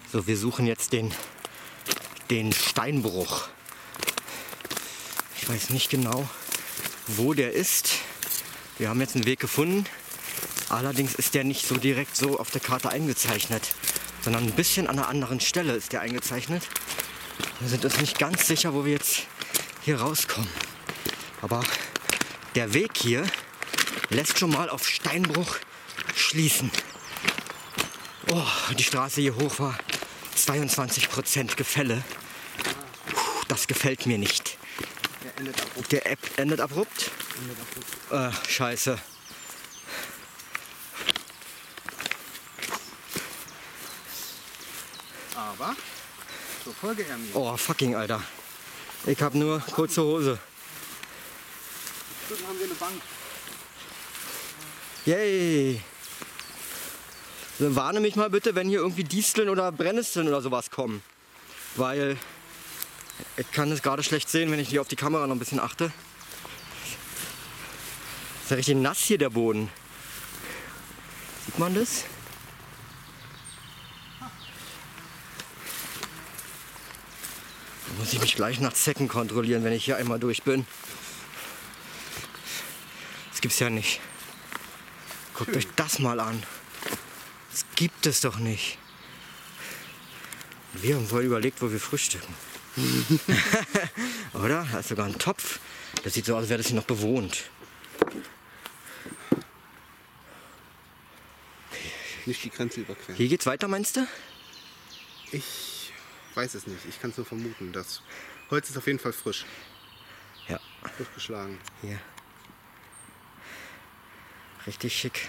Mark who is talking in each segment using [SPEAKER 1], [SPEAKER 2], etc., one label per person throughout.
[SPEAKER 1] So, wir suchen jetzt den Steinbruch. Ich weiß nicht genau, wo der ist. Wir haben jetzt einen Weg gefunden. Allerdings ist der nicht so direkt so auf der Karte eingezeichnet, sondern ein bisschen an einer anderen Stelle ist der eingezeichnet. Wir sind uns nicht ganz sicher, wo wir jetzt hier rauskommen. Aber der Weg hier lässt schon mal auf Steinbruch schließen. Oh, die Straße hier hoch war 22% Gefälle. Das gefällt mir nicht.
[SPEAKER 2] Der endet abrupt.
[SPEAKER 1] Der endet abrupt?
[SPEAKER 2] Endet abrupt.
[SPEAKER 1] Scheiße.
[SPEAKER 2] Aber, so folge er mir.
[SPEAKER 1] Oh, fucking, Alter. Ich hab nur kurze Hose.
[SPEAKER 2] Drüben haben wir eine Bank.
[SPEAKER 1] Yay! Also, warne mich mal bitte, wenn hier irgendwie Disteln oder Brennnesseln oder sowas kommen. Weil ich kann es gerade schlecht sehen, wenn ich hier auf die Kamera noch ein bisschen achte. Ist ja richtig nass hier der Boden. Sieht man das? Da muss ich mich gleich nach Zecken kontrollieren, wenn ich hier einmal durch bin. Das gibt's ja nicht. Guckt euch das mal an. Das gibt es doch nicht. Wir haben vorhin überlegt, wo wir frühstücken. Oder? Da ist sogar ein Topf. Das sieht so aus, als wäre das hier noch bewohnt.
[SPEAKER 2] Nicht die Grenze überqueren.
[SPEAKER 1] Hier geht's weiter, meinst du?
[SPEAKER 2] Ich weiß es nicht. Ich kann es nur vermuten. Das Holz ist auf jeden Fall frisch.
[SPEAKER 1] Ja.
[SPEAKER 2] Frisch geschlagen.
[SPEAKER 1] Hier. Richtig schick.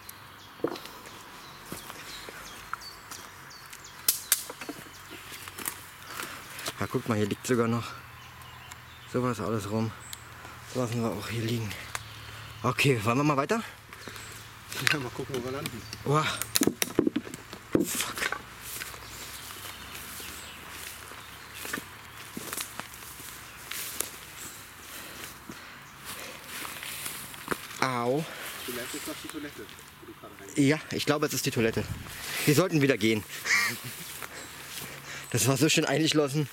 [SPEAKER 1] Ja, guck mal, hier liegt sogar noch sowas alles rum. Das lassen wir auch hier liegen. Okay, wollen wir mal weiter?
[SPEAKER 2] Ja, mal gucken, wo wir landen.
[SPEAKER 1] Wow. Fuck. Au.
[SPEAKER 2] Vielleicht ist das die Toilette, wo du gerade rein.
[SPEAKER 1] Ja, ich glaube, es ist die Toilette. Wir sollten wieder gehen. Das war so schön eingeschlossen.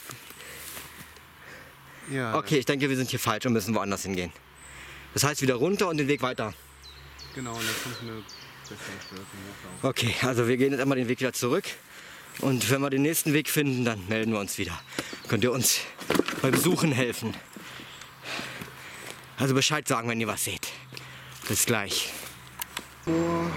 [SPEAKER 2] Ja.
[SPEAKER 1] Okay, ich denke, wir sind hier falsch und müssen woanders hingehen. Das heißt wieder runter und den Weg weiter.
[SPEAKER 2] Genau, und dann kommt eine bessere Stelle zum Hochlaufen.
[SPEAKER 1] Okay, also wir gehen jetzt einmal den Weg wieder zurück. Und wenn wir den nächsten Weg finden, dann melden wir uns wieder. Könnt ihr uns beim Suchen helfen. Also Bescheid sagen, wenn ihr was seht. Bis gleich.
[SPEAKER 2] Oh.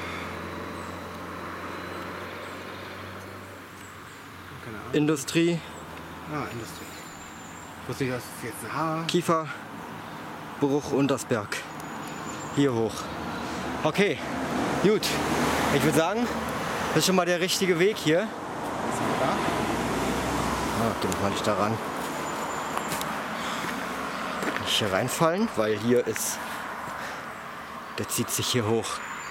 [SPEAKER 2] Keine Ahnung.
[SPEAKER 1] Industrie,
[SPEAKER 2] Ah, Industrie. Wusste ich, das ist jetzt ein Haar.
[SPEAKER 1] Kiefer, Bruch, Untersberg. Hier hoch. Okay, gut. Ich würde sagen, das ist schon mal der richtige Weg hier.
[SPEAKER 2] Ist er da?
[SPEAKER 1] Ah, geh mal nicht daran. Nicht hier reinfallen, weil hier ist. Der zieht sich hier hoch.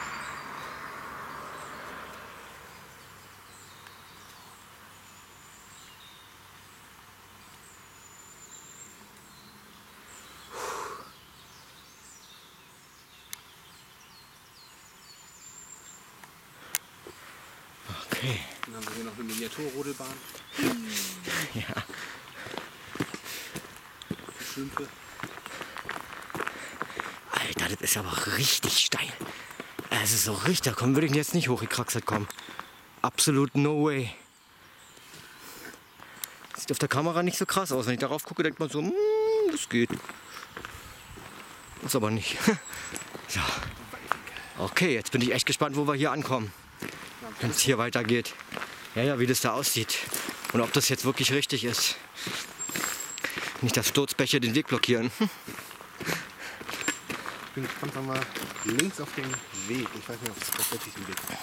[SPEAKER 1] Okay.
[SPEAKER 2] Dann haben wir hier noch eine Miniaturrodelbahn.
[SPEAKER 1] Ja.
[SPEAKER 2] Schlümpfe.
[SPEAKER 1] Alter, das ist aber richtig steil. Es ist so richtig, da kommen würde ich jetzt nicht hochgekraxelt kommen. Absolut no way. Sieht auf der Kamera nicht so krass aus. Wenn ich darauf gucke, denkt man so, das geht. Ist aber nicht. So. Okay, jetzt bin ich echt gespannt, wo wir hier ankommen. Wenn es hier weitergeht. Ja, wie das da aussieht. Und ob das jetzt wirklich richtig ist. Nicht, dass Sturzbäche den Weg blockieren.
[SPEAKER 2] Ich bin gespannt, wann wir links auf den Weg. Ich weiß nicht, ob es tatsächlich ein Weg ist.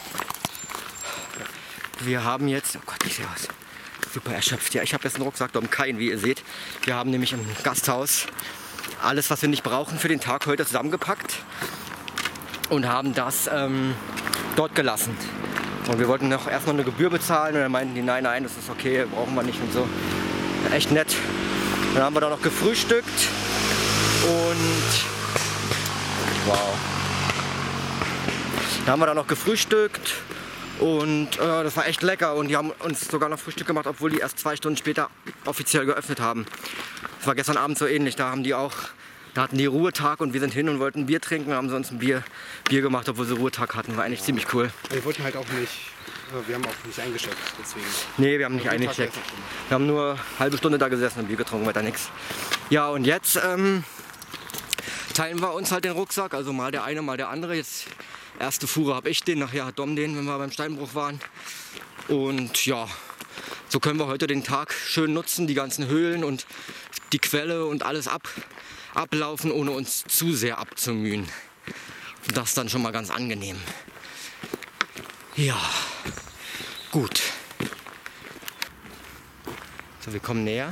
[SPEAKER 1] Wir haben jetzt, oh Gott, wie sieht aus? Super erschöpft. Ja, ich habe jetzt einen Rucksack um keinen, wie ihr seht. Wir haben nämlich im Gasthaus alles, was wir nicht brauchen für den Tag heute zusammengepackt und haben das dort gelassen. Und wir wollten noch erstmal eine Gebühr bezahlen und dann meinten die, nein, das ist okay, brauchen wir nicht und so. Echt nett. Dann haben wir da noch gefrühstückt und wow. Dann haben wir da noch gefrühstückt Und das war echt lecker und die haben uns sogar noch Frühstück gemacht, obwohl die erst 2 Stunden später offiziell geöffnet haben. Das war gestern Abend so ähnlich, da hatten die Ruhetag und wir sind hin und wollten Bier trinken, haben sonst ein Bier gemacht, obwohl sie Ruhetag hatten. War eigentlich ziemlich cool.
[SPEAKER 2] Wir wollten halt auch nicht, wir haben auch nicht eingeschätzt, deswegen.
[SPEAKER 1] Nee, wir haben nicht eingecheckt. Wir haben nur eine halbe Stunde da gesessen und Bier getrunken, weiter nichts. Ja, und jetzt teilen wir uns halt den Rucksack, also mal der eine, mal der andere. Jetzt erste Fuhre habe ich den, nachher hat Dom den, wenn wir beim Steinbruch waren. Und ja, so können wir heute den Tag schön nutzen, die ganzen Höhlen und die Quelle und alles ablaufen, ohne uns zu sehr abzumühen. Das ist dann schon mal ganz angenehm. Ja, gut. So, wir kommen näher.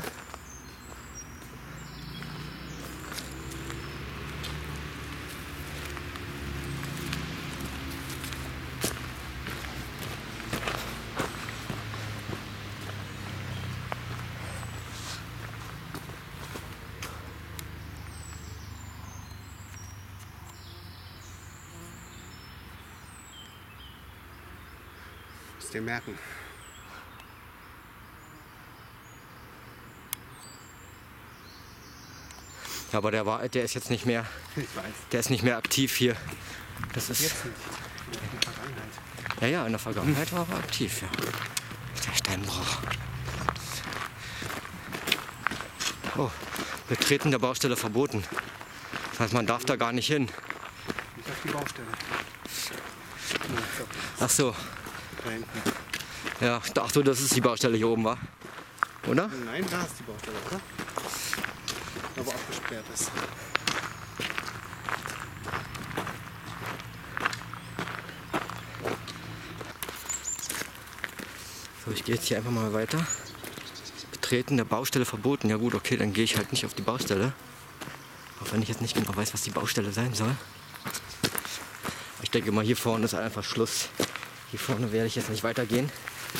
[SPEAKER 2] Musst dir merken.
[SPEAKER 1] Ja, aber der ist jetzt nicht mehr,
[SPEAKER 2] Ich weiß.
[SPEAKER 1] der ist nicht mehr aktiv hier. Das ist,
[SPEAKER 2] Jetzt nicht. In der Vergangenheit.
[SPEAKER 1] ja, in der Vergangenheit war er aktiv, ja. Der Steinbruch. Oh, Betreten der Baustelle verboten. Das heißt, man darf da gar nicht hin.
[SPEAKER 2] Nicht auf die Baustelle.
[SPEAKER 1] Ach so,
[SPEAKER 2] Da hinten.
[SPEAKER 1] ja, ach so, das ist die Baustelle hier oben, war? Oder?
[SPEAKER 2] Nein, da ist die Baustelle, oder? Da wo abgesperrt ist.
[SPEAKER 1] So, ich gehe jetzt hier einfach mal weiter. Betreten der Baustelle verboten. Ja gut, okay, dann gehe ich halt nicht auf die Baustelle. Auch wenn ich jetzt nicht genau weiß, was die Baustelle sein soll. Ich denke mal, hier vorne ist einfach Schluss. Hier vorne werde ich jetzt nicht weitergehen.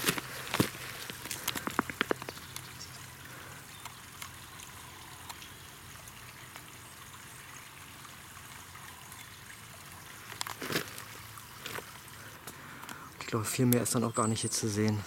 [SPEAKER 1] Ich glaube, viel mehr ist dann auch gar nicht hier zu sehen.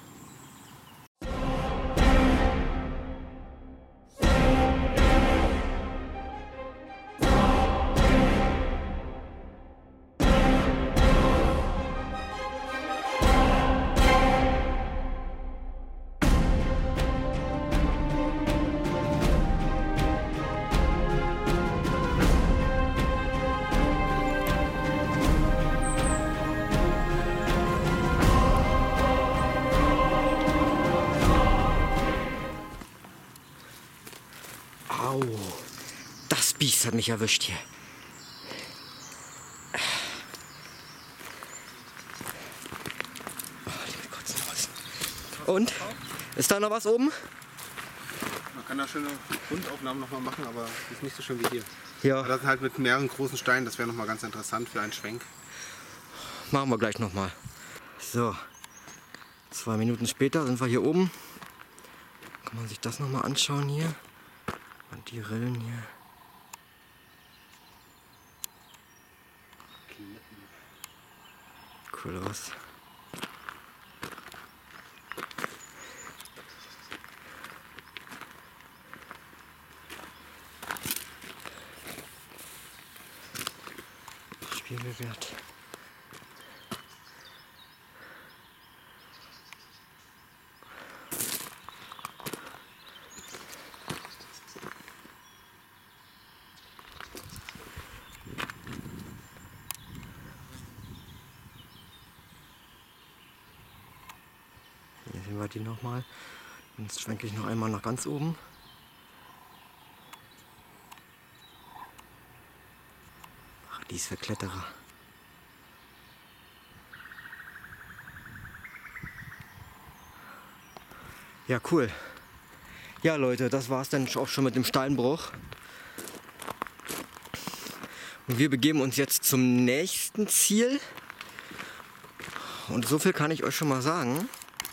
[SPEAKER 1] Au, das Biest hat mich erwischt hier. Oh, liebe Kotzenhausen. Und? Ist da noch was oben?
[SPEAKER 2] Man kann da schöne Rundaufnahmen nochmal machen, aber ist nicht so schön wie hier.
[SPEAKER 1] Ja,
[SPEAKER 2] Aber das sind halt mit mehreren großen Steinen, das wäre nochmal ganz interessant für einen Schwenk.
[SPEAKER 1] machen wir gleich nochmal. So, 2 Minuten später sind wir hier oben. Kann man sich das nochmal anschauen hier. Und die Rillen hier. Cool aus. Spiegelwert. Hier sehen wir die nochmal. Jetzt schwenke ich noch einmal nach ganz oben. Ach, die ist für Kletterer. Ja, cool. Ja, Leute, das war's dann auch schon mit dem Steinbruch. Und wir begeben uns jetzt zum nächsten Ziel. Und so viel kann ich euch schon mal sagen.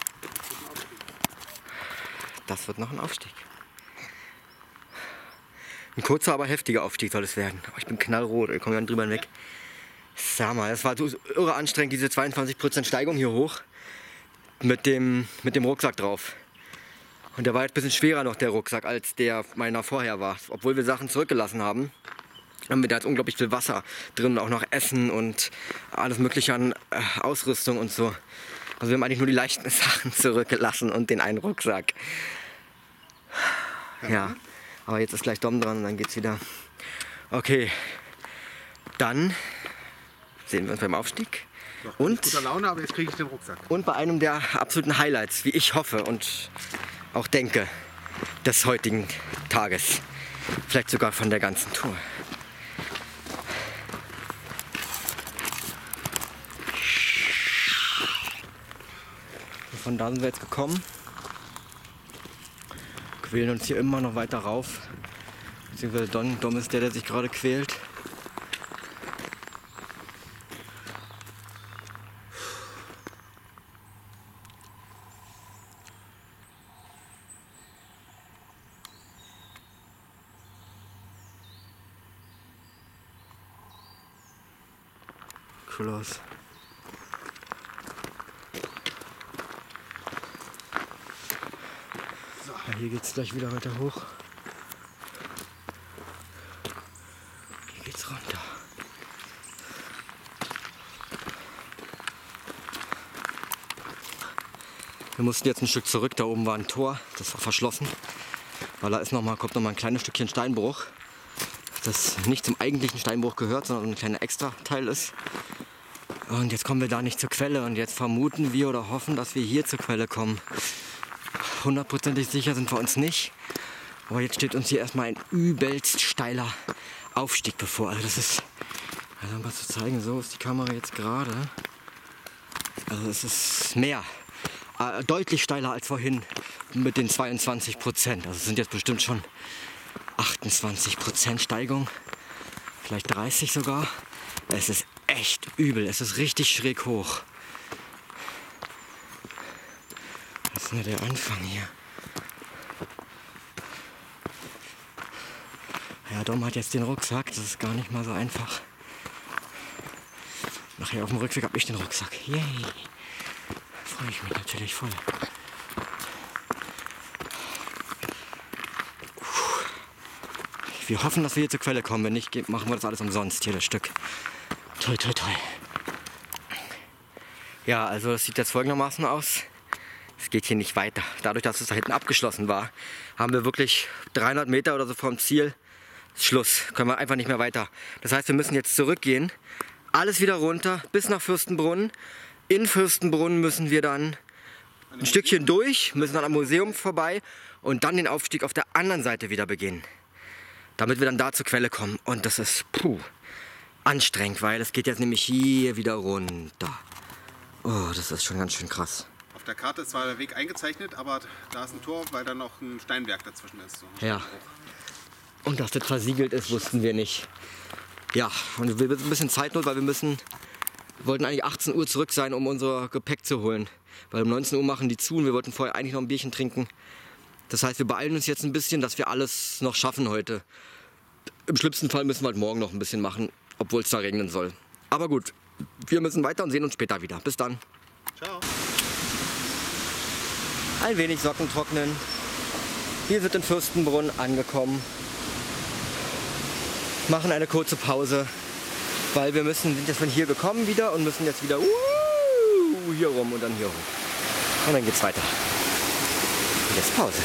[SPEAKER 1] Das wird noch ein Aufstieg. Ein kurzer, aber heftiger Aufstieg soll es werden. Aber ich bin knallrot, ich komme ja drüber hinweg. Sag mal, das war so irre anstrengend, diese 22% Steigung hier hoch mit dem Rucksack drauf. Und der war jetzt ein bisschen schwerer noch, der Rucksack, als der meiner vorher war. Obwohl wir Sachen zurückgelassen haben, haben wir da jetzt unglaublich viel Wasser drin, auch noch Essen und alles mögliche an Ausrüstung und so. Also wir haben eigentlich nur die leichten Sachen zurückgelassen und den einen Rucksack. Ja, aber jetzt ist gleich Dom dran und dann geht's wieder. Okay, dann sehen wir uns beim Aufstieg.
[SPEAKER 2] Doch,
[SPEAKER 1] Und
[SPEAKER 2] guter Laune, aber jetzt kriege ich den Rucksack.
[SPEAKER 1] Und bei einem der absoluten Highlights, wie ich hoffe und auch denke, des heutigen Tages. Vielleicht sogar von der ganzen Tour. Von da sind wir jetzt gekommen. Quälen uns hier immer noch weiter rauf. Beziehungsweise Dom ist der sich gerade quält. Cool aus. Ja, hier geht's gleich wieder weiter hoch. Hier geht's runter. Wir mussten jetzt ein Stück zurück. Da oben war ein Tor, das war verschlossen, weil da kommt noch mal ein kleines Stückchen Steinbruch, das nicht zum eigentlichen Steinbruch gehört, sondern ein kleiner Extra-Teil ist. Und jetzt kommen wir da nicht zur Quelle und jetzt vermuten wir oder hoffen, dass wir hier zur Quelle kommen. 100%ig sicher sind wir uns nicht. Aber jetzt steht uns hier erstmal ein übelst steiler Aufstieg bevor. Also das ist, also um was zu zeigen, so ist die Kamera jetzt gerade. Also es ist mehr, deutlich steiler als vorhin mit den 22%. Also es sind jetzt bestimmt schon 28% Steigung, vielleicht 30 sogar. Es ist echt übel, es ist richtig schräg hoch. Das ist nur der Anfang hier. Ja, Dom hat jetzt den Rucksack, das ist gar nicht mal so einfach. Nachher auf dem Rückweg habe ich den Rucksack. Yay! Freue ich mich natürlich voll. Wir hoffen, dass wir hier zur Quelle kommen. Wenn nicht, machen wir das alles umsonst, hier das Stück. Toi, toi, toi. Ja, also es sieht jetzt folgendermaßen aus. Es geht hier nicht weiter. Dadurch, dass es da hinten abgeschlossen war, haben wir wirklich 300 Meter oder so vom Ziel. Schluss. Können wir einfach nicht mehr weiter. Das heißt, wir müssen jetzt zurückgehen. Alles wieder runter bis nach Fürstenbrunn. In Fürstenbrunn müssen wir dann ein Stückchen durch, müssen dann am Museum vorbei und dann den Aufstieg auf der anderen Seite wieder beginnen. Damit wir dann da zur Quelle kommen. Und das ist anstrengend, weil es geht jetzt nämlich hier wieder runter. Oh, das ist schon ganz schön krass.
[SPEAKER 2] Auf der Karte ist zwar der Weg eingezeichnet, aber da ist ein Tor, weil da noch ein Steinwerk dazwischen ist. So
[SPEAKER 1] ja. Und dass das versiegelt ist, wussten wir nicht. Ja, und wir haben ein bisschen Zeitnot, weil wir wollten eigentlich 18 Uhr zurück sein, um unser Gepäck zu holen. Weil um 19 Uhr machen die zu und wir wollten vorher eigentlich noch ein Bierchen trinken. Das heißt, wir beeilen uns jetzt ein bisschen, dass wir alles noch schaffen heute. Im schlimmsten Fall müssen wir halt morgen noch ein bisschen machen, obwohl es da regnen soll. Aber gut, wir müssen weiter und sehen uns später wieder. Bis dann.
[SPEAKER 2] Ciao.
[SPEAKER 1] Ein wenig Socken trocknen. Wir sind in Fürstenbrunn angekommen. Machen eine kurze Pause, weil sind jetzt von hier gekommen wieder und müssen jetzt wieder hier rum und dann hier hoch. Und dann geht's weiter. Und jetzt Pause.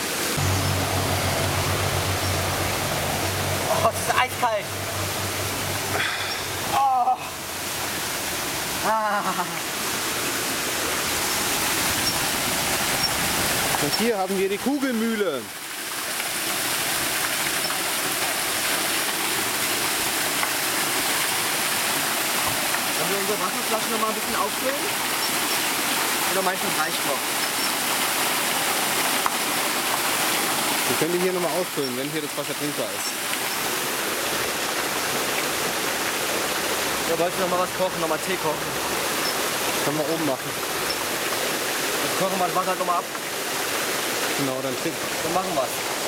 [SPEAKER 1] Oh, es ist eiskalt. Oh. Ah.
[SPEAKER 2] Und hier haben wir die Kugelmühle.
[SPEAKER 1] Wollen wir unsere Wasserflaschen noch mal ein bisschen auffüllen? Oder meinst du, das reicht noch?
[SPEAKER 2] Wir können die hier nochmal auffüllen, wenn hier das Wasser trinkbar ist.
[SPEAKER 1] Ja, wolltest du noch mal was kochen, noch mal Tee kochen?
[SPEAKER 2] Das können wir oben machen.
[SPEAKER 1] Dann kochen wir das Wasser halt noch mal ab.
[SPEAKER 2] Genau, dann trinken.
[SPEAKER 1] Dann machen wir es.